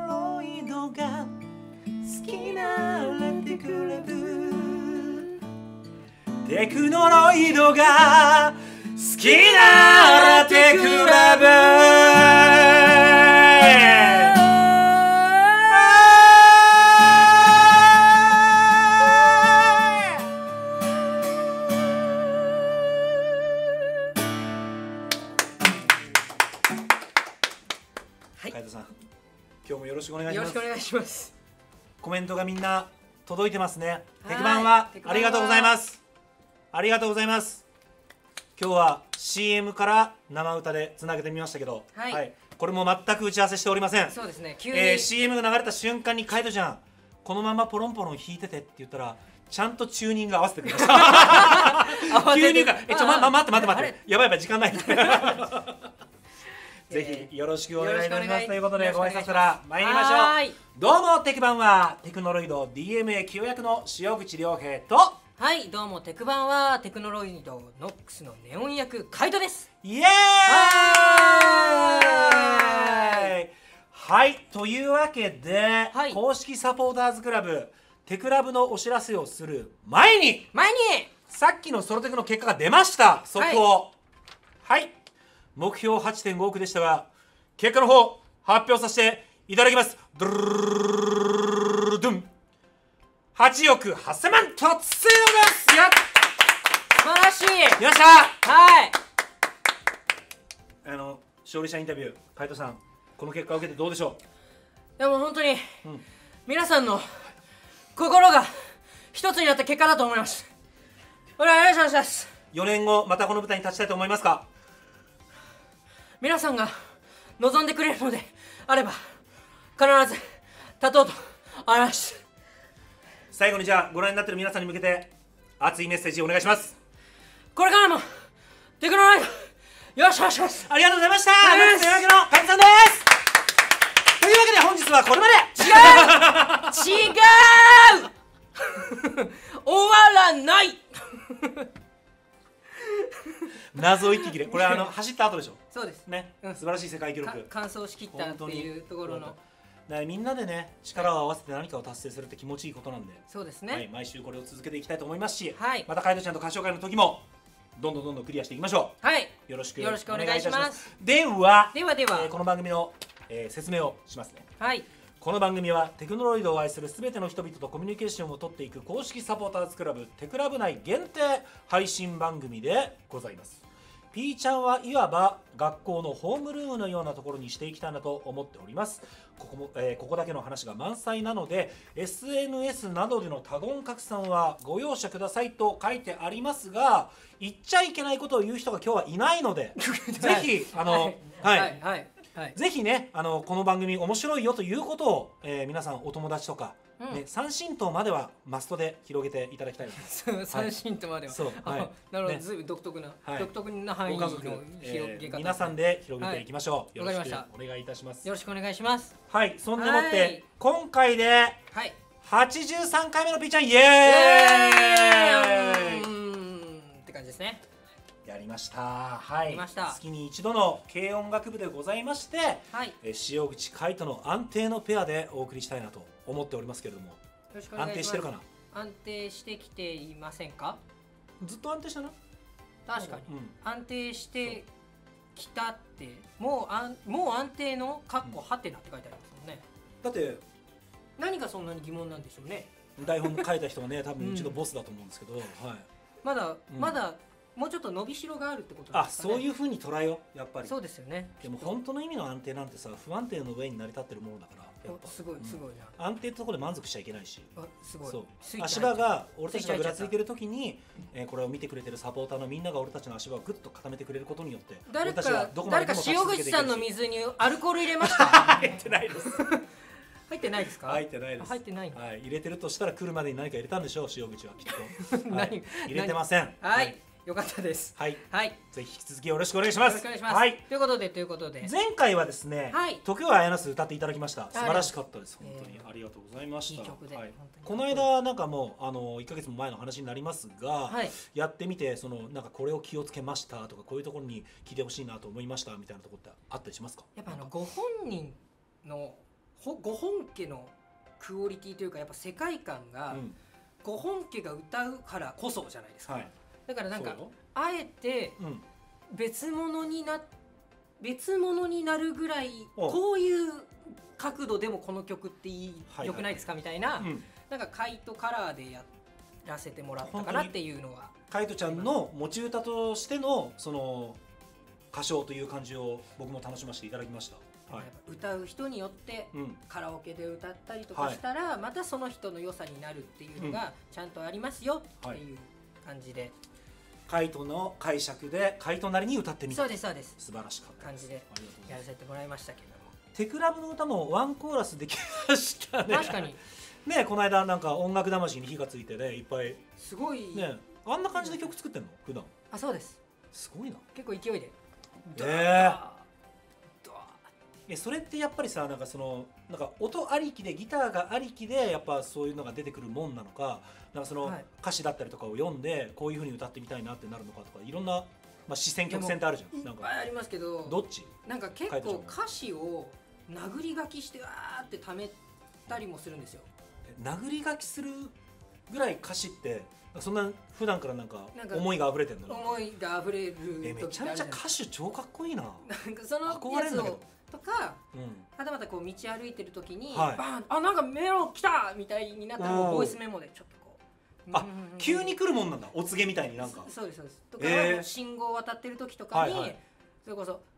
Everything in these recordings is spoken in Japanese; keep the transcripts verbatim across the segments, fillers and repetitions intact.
ロイドが好きなラテクラブ、テクノロイドが好きなラテクラブ。海人さん、今日もよろしくお願いします。 よろしくお願いします。 コメントがみんな届いてますね。テクバンはありがとうございます。ありがとうございます。今日は シーエム から生歌でつなげてみましたけど、はいはい、これも全く打ち合わせしておりません。 そうですね、急に、 えー、シーエム が流れた瞬間に海人ちゃん、このままポロンポロン弾いててって言ったらちゃんとチューニング合わせてくれました急に言うから「えちょ、ま、ま、待って待って待ってやばいやばい時間ない」ぜひよろしくお願いいたしますということで、ご挨拶から参りましょう。どうもテクバンはテクノロイド ディーエムエー 清役の塩口亮平と、 はい、どうもテクバンはテクノロイドノックスのネオン役カイトです。 イエーイ。はい、というわけで、はい、公式サポーターズクラブテクラブのお知らせをする前に前にさっきのソロテクの結果が出ました。速報。はい、はい、目標 はちてんごおくでしたが、結果の方発表させていただきます。ドゥルルルドゥンはちおくはっせんまん突入です。やっ素晴らしい。 よっしゃ。 はい、 あの勝利者インタビュー、海人さん、この結果を受けてどうでしょう。でも本当に、うん、皆さんの心が一つになった結果だと思います。これはありがとうございます。 よねんごまたこの舞台に立ちたいと思いますか。 皆さんが望んでくれるのであれば必ず立とうと思います。 最後にじゃあご覧になっている皆さんに向けて熱いメッセージお願いします。 これからもテクノロイドよろしくお願いします。 ありがとうございました。というわけの海人さんです。というわけで本日はこれまで。 違う違う終わらない謎息切れ、これあの走った後でしょ。 そうですね、うん、素晴らしい世界記録、 完走しきったっていうところの、 みんなでね力を合わせて何かを達成するって気持ちいいことなんで、 そうですね、 はい、毎週これを続けていきたいと思いますし、はい、また海人ちゃんと歌唱会の時もどんどんどんどんクリアしていきましょう。はい、よろしくお願いします。ではではでは、 えー、この番組の、えー、説明をしますね。 はい、 この番組はテクノロイドを愛するすべての人々とコミュニケーションを取っていく公式サポーターズクラブテクラブ内限定配信番組でございます。P ちゃんはいわば学校のホームルームのようなところにしていきたいなと思っております。ここも、えー、ここだけの話が満載なので エスエヌエス などでの多言拡散はご容赦くださいと書いてありますが、言っちゃいけないことを言う人が今日はいないのでぜひあのはいはいはいはい、ぜひね、あのこの番組面白いよということを、えー、皆さんお友達とか、うんね、三神道まではマストで広げていただきたいです。 三神道までは、そう、はい、なるほど、ずいぶん独特な、はい、独特な範囲の広げ方、えー、 皆さんで広げていきましょう。はい、よろしくお願いいたします。 よろしくお願いします。 はい、そんでもって、はい、今回で、はい、はちじゅうさんかいめのピーちゃんイエーイって感じですね。 やりました。はい。 月に一度の軽音楽部でございまして、はい、え塩口海人の安定のペアでお送りしたいなと思っておりますけれども、安定してるかな？ 安定してきていませんか？ ずっと安定したな。 確かに、うん、安定してきたってもうあんもう安定のカッコハテナって書いてありますもんね。 だって何がそんなに疑問なんでしょうね。 台本書いた人はね、多分うちのボスだと思うんですけど、うん、はい。 まだ、うん、まだもうちょっと伸びしろがあるってことですかね。 あ、そういう風に捉えよう、やっぱり。 そうですよね。 でも本当の意味の安定なんてさ、不安定の上に成り立ってるものだから、やっぱすごいすごいな。 安定ってところで満足しちゃいけないし。 あ、すごい。 そう。足場が俺たちがぐらついてる時に、えー、これを見てくれてるサポーターのみんなが俺たちの足場をグッと固めてくれることによって、 誰か誰か塩口さんの水にアルコール入れました？ 入ってないです。 入ってないですか？ 入ってないです。 入ってない。 はい、入れてるとしたら来るまでに何か入れたんでしょう、塩口はきっと。何？入れてません。 はい。よかったです。 はい。はい。ぜひ引き続きよろしくお願いします。 よろしくお願いします。はい。ということでということで。 前回はですね、時は綾菜歌っていただきました。素晴らしかったです。本当にありがとうございました。いい曲で。この間なんかもうあのいっかげつも前の話になりますが、やってみてそのなんかこれを気をつけましたとかこういうところに聞いてほしいなと思いましたみたいなところってあったりしますか？ やっぱあのご本人のほご本家のクオリティというかやっぱ世界観が、 うんご本家が歌うからこそじゃないですか、 はい、 だからなんかそうよあえてうん別物にな別物になるぐらいおこういう角度でもこの曲っていい、 はいはい良くないですかみたいな、 うんなんかカイトカラーでやらせてもらったかなっていうのはカイトちゃんの持ち歌としてのその歌唱という感じを僕も楽しませていただきました。はいやっぱ歌う人によってうんカラオケで歌ったりとかしたら、またその人の良さになるっていうのがちゃんとありますよっていう感じで、 カイトの解釈でカイトなりに歌ってみた。 そうですそうです素晴らしかった感じでありがとうございます。 やらせてもらいましたけども、 テクラブの歌もワンコーラスできましたね。 確かにね、この間なんか音楽魂に火がついてね、いっぱいすごい、 ね、あんな感じで曲作ってんの普段。 あそうです、 すごいな。 結構勢いでえードワードワえそれってやっぱりさ、なんかそのなんか音ありきでギターがありきでやっぱそういうのが出てくるもんなのか、なんかそのはい歌詞だったりとかを読んでこういう風に歌ってみたいなってなるのかとか、いろんな、まあ、視線曲線ってあるじゃん。 いなんかっぱいありますけど、 どっち？ なんか結カイトちゃんは構歌詞を殴り書きしてわーって貯めたりもするんですよ。 え殴り書きするぐらい歌詞ってそんな普段からなんかなんか思いが溢れてんの？ 思いが溢れるえめちゃめちゃ時ってあるじゃない歌手超かっこいいな。 なんかその憧れんだけどやつをとか、 うんはたまたこう道歩いてる時に、 はいバーンあなんかメロ来たみたいになったらもうおーボイスメモでちょっとこうあうんうんうん急に来るもんなんだ。お告げみたいになんか。 そうですそうですとか、 えー信号を渡ってる時とかに、 はいはいそれこそ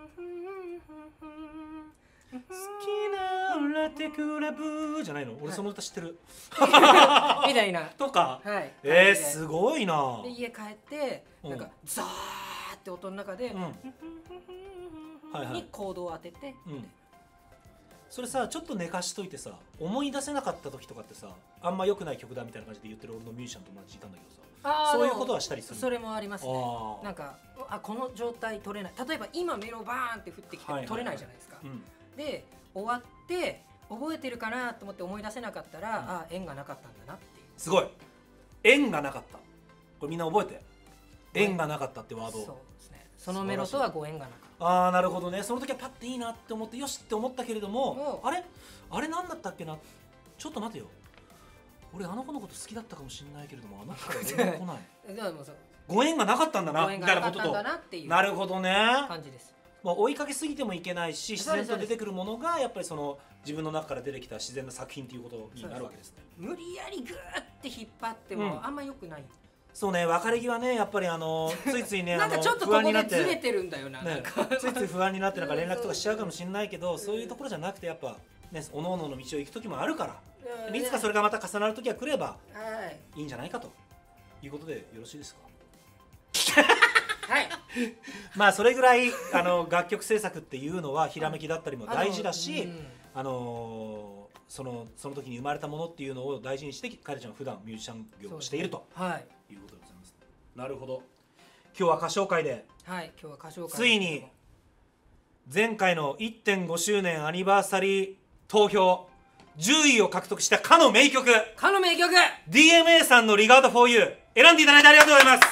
好きなラテクラブじゃないの？俺その歌知ってる。 みたいなとか。 はいえー、 感じですごいな。 で家帰ってうんなんかザーって音の中で、 うんはいはいにコードを当てて、 うんそれさちょっと寝かしといてさ、思い出せなかった時とかってさ、あんま良くない曲だみたいな感じで言ってる俺のミュージシャン友達いたんだけどさ、 あーそういうことはしたりするの？ それもありますね。 あーなんかあこの状態取れない、例えば今メロバーンって降ってきてはいはいはい取れないじゃないですか、 うんで終わって覚えてるかなと思って思い出せなかったら、 うんあ縁がなかったんだなっていう。 すごい。縁がなかった。これみんな覚えて。縁がなかったってワード。 そうですね、そのメロとはご縁がなかっああなるほどね。その時はパッていいなって思ってよしって思ったけれども、 うんあれあれなんだったっけな、ちょっと待てよ、俺あの子のこと好きだったかもしれないけれどもあの子から連絡来ないた。でもそうご縁がなかったんだなご縁みがなかったんたいなことと。 だなっていうなるほどね。 感じです。 まあ、追いかけすぎてもいけないし、自然とそうです出てくるものがやっぱりその自分の中から出てきた自然な作品ということになるわけですね。 無理やりグーって引っ張ってうんもあんま良くない、 そうね、別れ際ね、やっぱりあのついついねなんかあのちょっとここで不安になってずれてるんだよな、なねんか、 ついつい不安になってなんか連絡とかしちゃうかもしれないけど、 んそういうところじゃなくてやっぱね、おのおのの道を行く時もあるから、 うんいつかそれがまた重なる時が来ればはいいいんじゃないかということでよろしいですか？ はいまあそれぐらいあの楽曲制作っていうのはひらめきだったりも大事だし、 うんあのーそのその時に生まれたものっていうのを大事にしてカエルちゃんは普段ミュージシャン業をしているとはいいうことでございます。なるほど。今日は歌唱会ではい今日は歌唱会ついに前回の いってんご 周年アニバーサリー投票じゅういを獲得したかの名曲かの名曲ディーエムエー さんの Regard for You 選んでいただいてありがとうございます。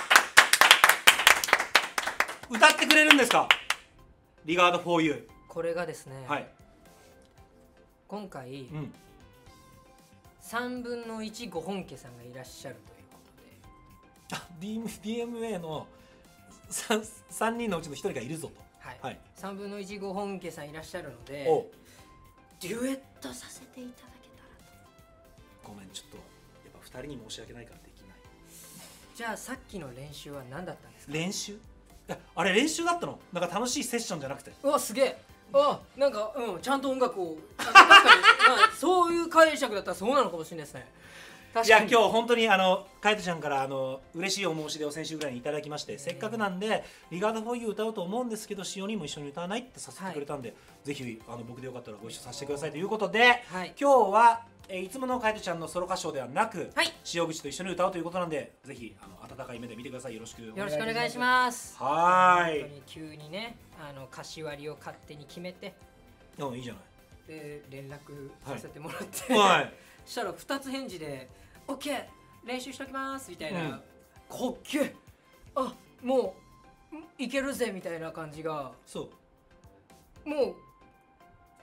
歌ってくれるんですか？ Regard for You。 これがですね、 はい。 今回うんさんぶんのいちご本家さんがいらっしゃるということで、 あ ディーエムエー の 3, さんにんのうちのひとりがいるぞと。 はいはい。 さんぶんのいちご本家さんいらっしゃるのでおうデュエットさせていただけたらと。 ごめんちょっとやっぱふたりに申し訳ないからできない。 じゃあさっきの練習は何だったんですか？ 練習？いやあれ練習だったの？なんか楽しいセッションじゃなくて。 うわすげえ、あなんかうんちゃんと音楽をあ確かに、まあ、そういう解釈だったらそうなのかもしれないですね。確いやかに今日本当にあのカイトちゃんからあの嬉しいお申し出を先週ぐらいにいただきまして、せっかくなんで「リガード・フォー・ユー」歌おうと思うんですけどしおにも一緒に歌わないって誘ってくれたんで、ぜひあの僕でよかったらご一緒させてくださいということで、 はい今日は、えーいつものカイトちゃんのソロ歌唱ではなく、 はい塩口と一緒に歌うということなんで、ぜひあの温かい目で見てください。よろしくお願いします。 よろしくお願いします。 はーい本当に急にねあの柏割りを勝手に決めてうんいいじゃで連絡させてもらって、 ないはいそしたらふたつ返事で「オッケー練習しときます」みたいな、 うんこっけあもういけるぜみたいな感じがそうもう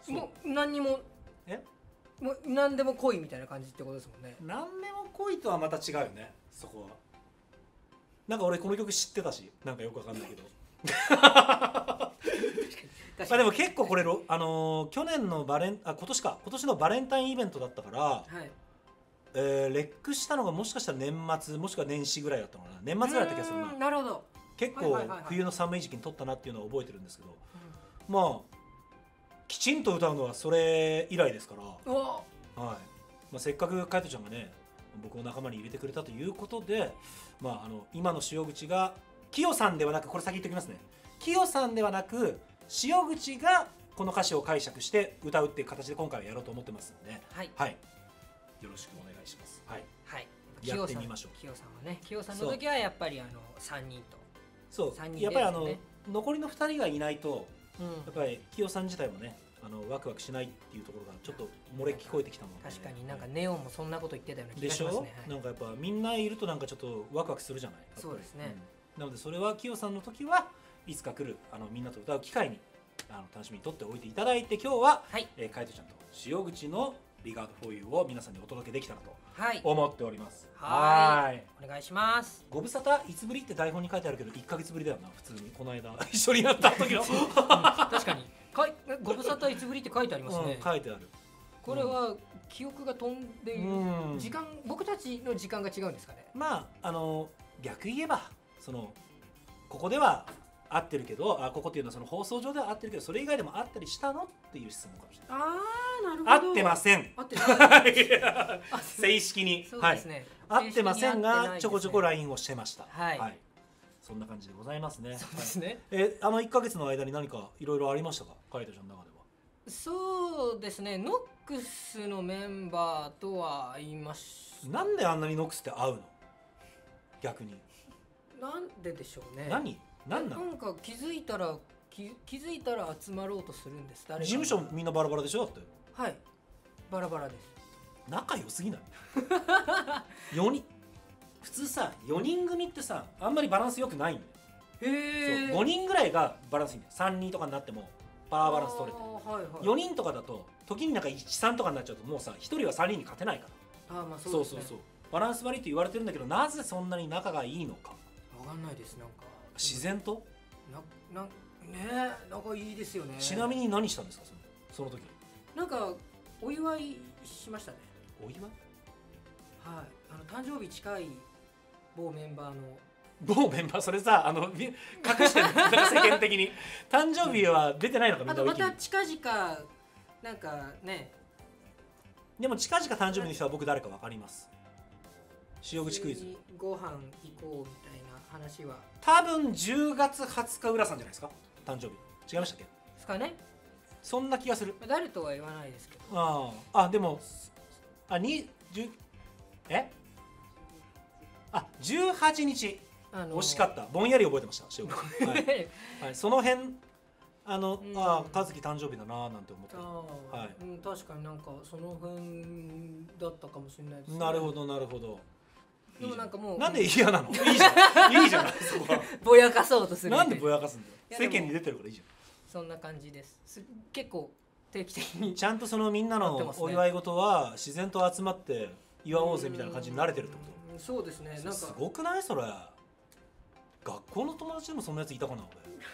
そうもう何にもえもう何でも来いみたいな感じってことですもんね。 何でも来いとはまた違うよね、そこは。なんか俺この曲知ってたし、なんかよくわかんないけどまあでも結構これろ、あのー去年のバレンあ今年か今年のバレンタインイベントだったから、 はい。 えーレックしたのがもしかしたら年末もしくは年始ぐらいだったのかな。年末ぐらいだった気がするな。 うーんなるほど。 結構はいはいはいはい冬の寒い時期に撮ったなっていうのは覚えてるんですけど、まあきちんと歌うのはそれ以来ですから、 おはいまあ、せっかくカイトちゃんがね僕を仲間に入れてくれたということで、まあ、あの今の塩口がキヨさんではなく、これ先言っておきますね、キヨさんではなく塩口がこの歌詞を解釈して歌うっていう形で今回はやろうと思ってますんで、 はいはい、よろしくお願いします。はい、 はい。 やってみましょう。 キヨさんはね、キヨさんの時はやっぱりあのさんにんと。 そう三人でやっぱりあのね残りのふたりがいないとうんやっぱりキヨさん自体もねあのワクワクしないっていうところがちょっと漏れ聞こえてきたもんね。 確かになんかはいネオンもそんなこと言ってたような気でしょ、 がしますね。はいなんかやっぱみんないるとなんかちょっとワクワクするじゃない。やっぱりそうですね、 うんなのでそれはキヨさんの時はいつか来るあのみんなと歌う機会にあの楽しみにとっておいていただいて、今日は、 はいえー、カイトちゃんと塩口の「Regard for You」を皆さんにお届けできたらとはい、 思っております。 はーいお願いします。 ご無沙汰いつぶりって台本に書いてあるけどいっかげつぶりだよな普通にこの間一緒になった時の確かにかいご無沙汰いつぶりって書いてありますね、 うん、書いてある。 これは記憶が飛んでいる、 うん時間僕たちの時間が違うんですかね。 まああの逆言えばそのここでは合ってるけどあここっていうのはその放送上では合ってるけどそれ以外でも合ったりしたのっていう質問かもしれない。 ああなるほど。 合ってません合ってない正式にそうですね、 はい、合ってませんが正式に合ってないですねちょこちょこ ライン をしてました。 はいそんな感じでございますね。 そうですね、 はいえあのいっかげつの間に何かいろいろありましたかカイトちゃんの中では。 そうですね、ノックスのメンバーとは言いましなんであんなにノックスって合うの逆に。 なんででしょうね。 何何なのなんか気づいたら気気づいたら集まろうとするんです。誰か事務所みんなバラバラでしょだってはいバラバラです。 仲良すぎないよにん普通さよにん組ってさあんまりバランス良くないんだよ。 へえそうごにんぐらいがバランスいいんだよ。さんにんとかになってもパワーバランス取れてる。 はいはい、 よにんとかだと時になんかいちさんとかになっちゃうともうさひとりはさんにんに勝てないからあーまあそですね。 そううそうそうバランス悪いと言われてるんだけどなぜそんなに仲がいいのかわかんないです。なんか自然と。 ななんねえなんかいいですよね。 ちなみに何したんですかそのその時。 なんかお祝いしましたね。 お祝いはいあの誕生日近い某メンバーの某メンバーそれさあのみ隠してるなんか世間的に誕生日は出てないのかみんあとまなウィキにた近々なんかねでも近々誕生日の人は僕誰か分かります。塩口クイズ普通にご飯行こうみたいな話は多分じゅうがつはつか浦さんじゃないですか誕生日。違いましたっけ。 ですかね。 そんな気がする。 誰とは言わないですけどあああでもあにじゅうえあじゅうはちにちあの惜しかったぼんやり覚えてました塩口、はいはい、その辺あの、 うんああ和樹誕生日だなーなんて思ってあた。 ーはいうん、確かになんかその辺だったかもしれないですね。 なるほどなるほど。 でもなんかもうなんで嫌なのいいじゃんいいじゃないそこはぼやかそうとするなんでぼやかすんだよいやでも世間に出てるからいいじゃそんな感じですす結構定期的にんちゃんとそのみんなのなってますねお祝い事は自然と集まって祝おうぜみたいな感じに慣れてるってこうんそうですね。なんかとすごくないそれ。学校の友達でもそんなやついたかな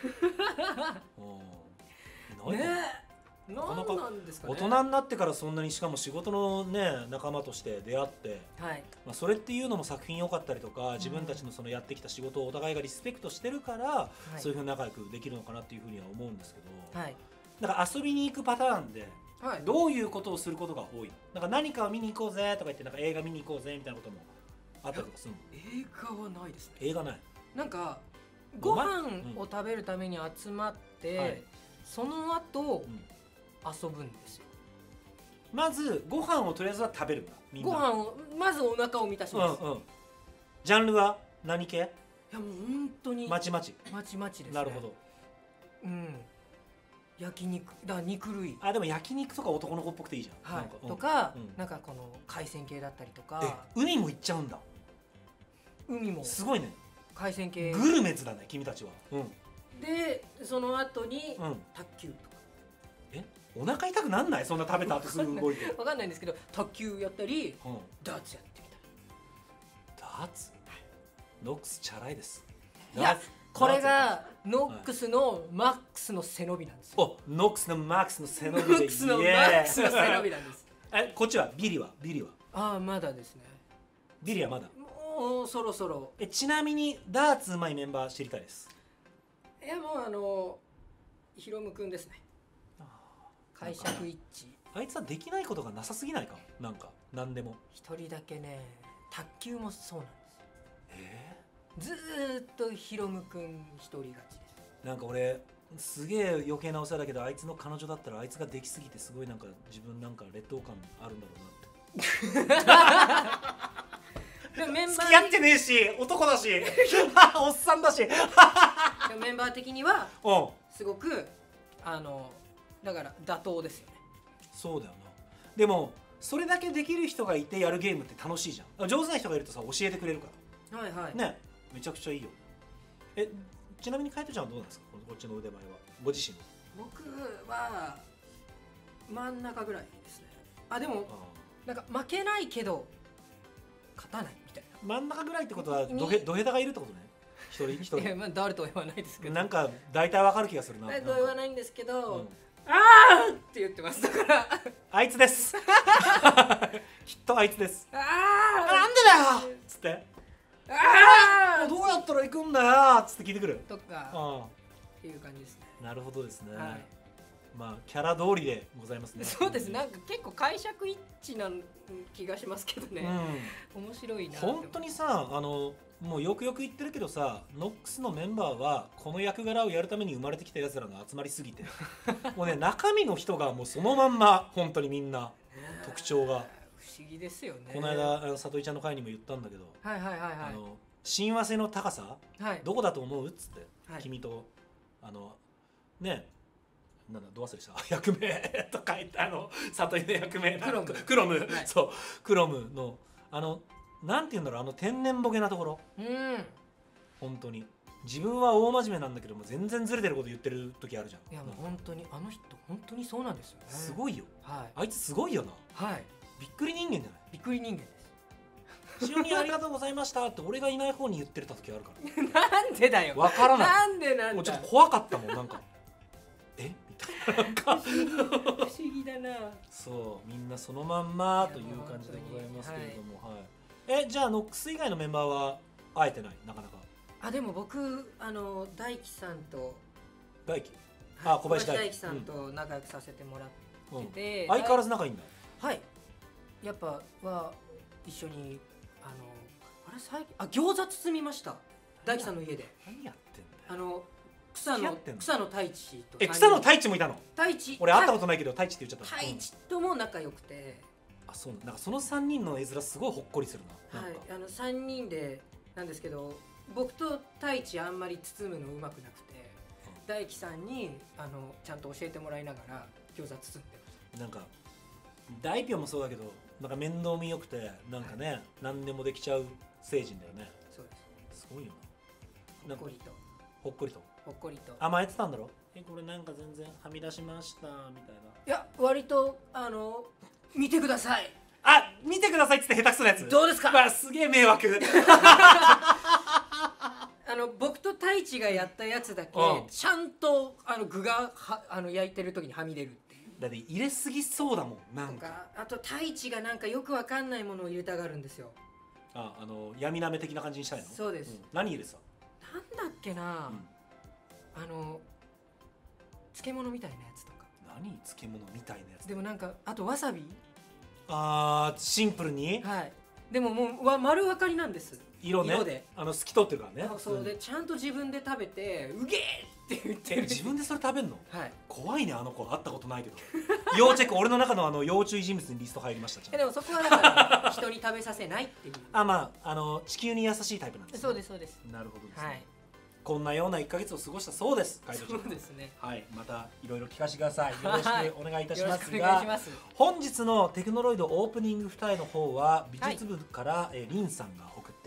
俺うんいないかなねえなんなかなかなんですかね。 大人になってからそんなにしかも仕事のね仲間として出会って、 はいまあ、それっていうのも作品良かったりとか自分たちのそのやってきた仕事をお互いがリスペクトしてるから、 はいそういうふうに仲良くできるのかなっていうふうには思うんですけど、 はいだから遊びに行くパターンではいどういうことをすることが多いの。なんか何かを見に行こうぜとか言ってなんか映画見に行こうぜみたいなこともあったりとかするの。 映画はないですね。 映画ない。 なんかごごま飯を食べるために集まって、 はいその後、 うん遊ぶんですよ。 まずご飯をとりあえずは食べるんだみんな。 ご飯をまずお腹を満たします。 うんうん。ジャンルは何系？ いやもう本当にまちまち。 まちまちですね。 なるほど。 うん。焼肉だから肉類あでも焼肉とか男の子っぽくていいじゃん。 はいなんかうんとか、 うんなんかこの海鮮系だったりとえか、 海も行っちゃうんだ。 海もすごいね。 海鮮系グルメズだね君たちは。うんでその後にうん。 卓球とか。 お腹痛くなんない？そんな食べた後すぐ動いて。 わかんないんですけど、卓球やったり、 うん、 ダーツやってみたダーツ？ノックスチャラいです。 いや、これがノックスのマックスの背伸びなんですよ。 お、ノックスのマックスの背伸びで。 ノックスのマックスの背伸びなんです。 え、こっちはビリはビリはああ、まだですね。 ビリはまだ。 もうそろそろ。 え、ちなみにダーツうまいメンバー知りたいです。 いや、もうあのヒロムくんですね。解釈一致。 あいつはできないことがなさすぎないか。なんか何でも一人だけね、卓球もそうなんですよ。 えー、ずーっとヒロムくん一人勝ちです。 なんか俺すげえ余計なお世話だけど、あいつの彼女だったらあいつができすぎてすごいなんか自分なんか劣等感あるんだろうなって。でもメンバー付き合ってねえし、男だしおっさんだしメンバー的にはうんすごくあのだから妥当ですよね。 そうだよな。でもそれだけできる人がいてやるゲームって楽しいじゃん。上手な人がいるとさ、教えてくれるから。 はいはいね、めちゃくちゃいいよ。え、ちなみにカイトちゃんはどうなんですか、こっちの腕前は。ご自身の。 僕は真ん中ぐらいですね。あ、でもなんか負けないけど勝たないみたいな。 真ん中ぐらいってことはドヘドヘタがいるってことね。一人一人。 いや、まあ誰とは言わないですけど、 なんか大体わかる気がするな。 誰とは言わないんですけど、 うん、 あーって言ってます。だからあいつですきっとあいつです。 ああ、 ーなんでだよっつって、 あーどうやったら行くんだよっつって聞いてくるとかあっていう感じですね。 あ、なるほどですね、 はい、 まあキャラ通りでございますね。 そうです。なんか結構解釈一致な気がしますけどね、うん、面白いな。 本当にさ、あのもうよくよく言ってるけどさ、ノックスのメンバーはこの役柄をやるために生まれてきたやつらの集まりすぎてもうね、中身の人がもうそのまんま、本当にみんな特徴が不思議ですよね。 この間あの里井ちゃんの会にも言ったんだけど、 はいはいはいはい、 あの親和性の高さ、 はい、 どこだと思うっつって、 はい、 君とあのね、なんだど忘れした役名と書いて、あの里井の役名クロムクロム、 はい、 そうクロムのあのなんて言うんだろう、あの天然ボケなところ、 うん、 本当に自分は大真面目なんだけども全然ずれてること言ってる時あるじゃん。 いやもう本当にあの人本当にそうなんですよね。 すごいよ、 はい、 あいつすごいよな。 はい、 びっくり人間じゃない。 びっくり人間です。 非常にありがとうございましたって俺がいない方に言ってた時あるからなんでだよ、 わからない。 なんでなんだ、 もうちょっと怖かったもん、なんかえみたいな、なんか不思議だな。 そうみんなそのまんまという感じでございますけれども、はい、はい、えじゃあノックス以外のメンバーは会えてない、なかなか。 あ、でも僕あの大輝さんと大輝、 はい、 あ小林大輝さんと仲良くさせてもらってて、 うん、相変わらず仲いいんだ。 はい、やっぱは一緒にあのあれ最近あ餃子包みました、大輝さんの家で。 何やってんだよ。 あの草の草の太一と、 え草の太一もいたの。 太一、 俺会ったことないけど太一って言っちゃった。 太一とも仲良くて、 あ、そうなんかそのさんにんの絵面すごいほっこりするな。 はい、あのさんにんでなんですけど、僕と太一あんまり包むのうまくなくて、うん、大輝さんにあのちゃんと教えてもらいながら餃子包んでました。 なんか大ピョンもそうだけど、なんか面倒見よくてなんかね、はい、何でもできちゃう成人だよね。 そうです。 すごいよな。ほっこりとほっこりとほっこりと甘えてたんだろ。えこれなんか全然はみ出しましたみたいな。 いや割とあの見てください、 あ、見てくださいっつって下手くそなやつどうですか。 まあすげえ迷惑あの僕と太一がやったやつだけ、 うん、 ちゃんとあの具がはあの焼いてる時にはみ出るっていう。 だって入れすぎそうだもん。なんかあと太一がなんかよくわかんないものを入れたがるんですよ。 あ、あの闇なめ的な感じにしたいの。 そうです、うん、 何入れてた。 なんだっけな、うん、あの漬物みたいなやつとか。 何漬物みたいなやつ。 でもなんかあとわさび。 あーシンプルに。 はい。でももうわ丸分かりなんです。 色ね。色であの透き通ってるからね。 そうで、うん、ちゃんと自分で食べてうげーって言ってる。 自分でそれ食べんの。 はい。 怖いね、あの子。会ったことないけど要チェック。俺の中のあの要注意人物にリスト入りました。 でもそこはだから人に食べさせないっていうあ、まああの地球に優しいタイプなんです、ね、 そうですそうです。 なるほどですね、 はい、 こんなようないっかげつを過ごしたそうです。 そうですね。 はい、またいろいろ聞かせてください。よろしくお願いいたしますが、 はい、ます本日のテクノロイドオープニング二重の方は美術部から、はい、えー、リンさんが送ってく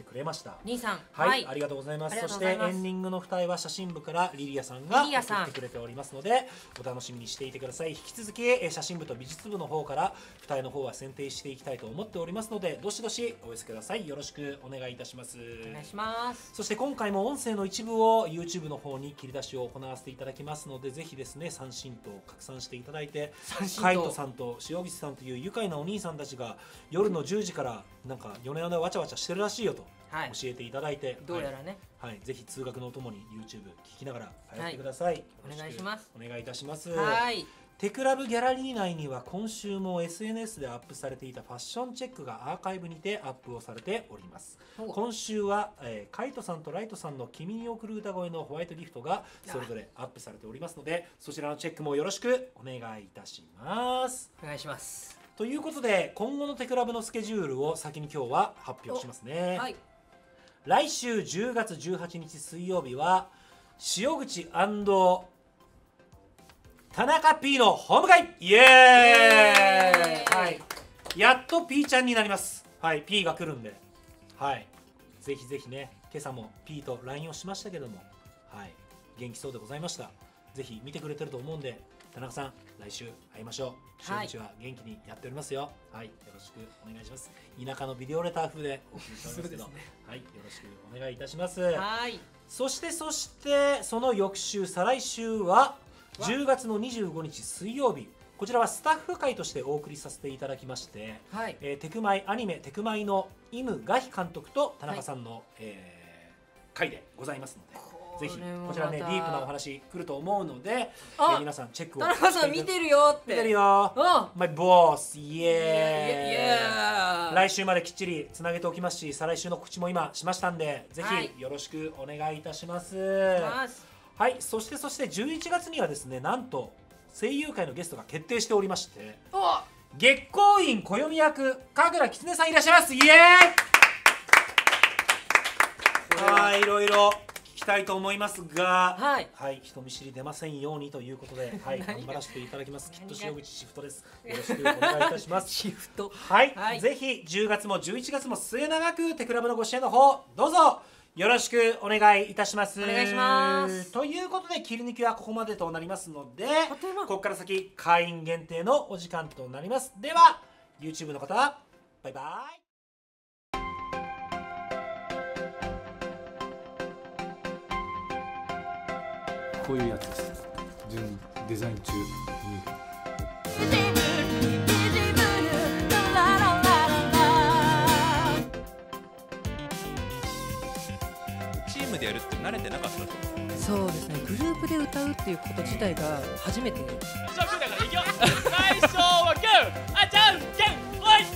くれました。 兄さん、 はい、 はい、 ありがとうございます。 ありがそしてとうございますエンディングの二重は写真部からリリアさんがリリアさん送ってくれておりますので、お楽しみにしていてください。引き続きえー写真部と美術部の方から二重の方は選定していきたいと思っておりますので、どしどしお寄せください。よろしくお願いいたします。 お願いします。 そして今回も音声の一部を YouTube の方に切り出しを行わせていただきますので、ぜひですね三振と拡散していただいて、カイトさんと塩口さんという愉快なお兄さんたちが夜のじゅうじからなんか夜な夜なわちゃわちゃしてるらしいよとはい教えていただいて、 どうやらね、 はい、はい、ぜひ通学のお供に YouTube 聞きながら通ってください。 お願いします。 お願いいたします。 はい。 テクラブギャラリー内には今週も エスエヌエス でアップされていたファッションチェックがアーカイブにてアップをされております。今週は、えー、カイトさんとライトさんの君に送る歌声のホワイトギフトがそれぞれアップされておりますので、そちらのチェックもよろしくお願いいたします。 お願いします。 ということで今後のテクラブのスケジュールを先に今日は発表しますね。はい、来週じゅうがつじゅうはちにち水曜日は塩口&田中 P のホーム会イエーイ、はい、やっと P ちゃんになります。はい、 P が来るんで、はい、ぜひぜひね、今朝も P と ライン をしましたけども、はい、元気そうでございました。ぜひ見てくれてると思うんで、田中さん来週会いましょう。塩口は元気にやっておりますよ。はい、よろしくお願いします。田舎のビデオレター風でお送りしておりますけど、ね、はい、よろしくお願いいたします。はい、そしてそしてその翌週、再来週はじゅうがつのにじゅうごにち水曜日、こちらはスタッフ会としてお送りさせていただきまして、はい、えー、テクマイアニメテクマイのイムガヒ監督と田中さんの、はい、えー、会でございますので、ぜひこちらねディープなお話来ると思うので、えー、皆さんチェックを。 田中さん見てるよって。 見てるよ。マイボスイエーイ。来週まできっちりつなげておきますし、再来週の告知も今しましたんで、ぜひよろしくお願いいたします。はい、そしてそしてじゅういちがつにはですね、なんと声優界のゲストが決定しておりまして、月光院暦役神楽狐さんいらっしゃいます。イエーイ。はい、いろいろ聞きたいと思いますが、はい、はい、人見知り出ませんようにということで、はい、頑張らせていただきます。きっと塩口シフトです。よろしくお願いいたします。 シフト。 はい、はい、ぜひじゅうがつもじゅういちがつも末永くテクラブのご支援の方どうぞよろしくお願いいたします。 お願いします。 ということで切り抜きはここまでとなりますので、ここから先会員限定のお時間となります。では YouTube の方、バイバイ。 こういうやつです。順デザイン中にチームでやるって慣れてなかったと思う。 そうですね、グループで歌うっていうこと自体が初めて。 だからいくよ。最初はグー、あ、じゃんけんほい。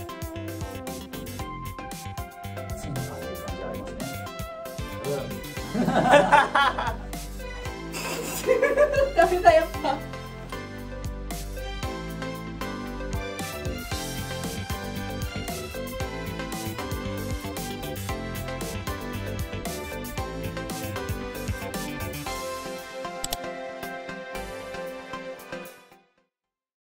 ついに勝ってる感じありますね。うん。ダメだやっぱ。